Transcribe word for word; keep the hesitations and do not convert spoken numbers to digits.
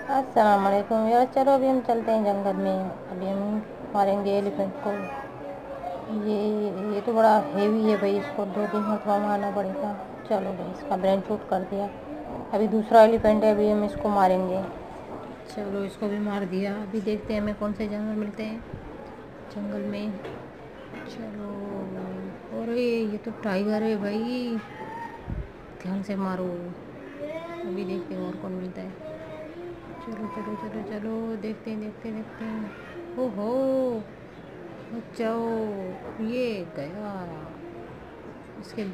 अस्सलाम वालेकुम यार। चलो अभी हम चलते हैं जंगल में। अभी हम मारेंगे एलिफेंट को। ये ये तो बड़ा हेवी है भाई, इसको दो तीन मरतबा मारना पड़ेगा। चलो भाई, इसका ब्रेन शूट कर दिया। अभी दूसरा एलिफेंट है, अभी हम इसको मारेंगे। चलो इसको भी मार दिया। अभी देखते हैं हमें कौन से जानवर मिलते हैं जंगल में। चलो। अरे ये तो टाइगर है भाई, ध्यान से मारो। अभी देखते हैं और कौन मिलता है। चलो चलो चलो चलो, देखते हैं देखते हैं देखते हैं। ओहो, बचाओ। ये गया इसके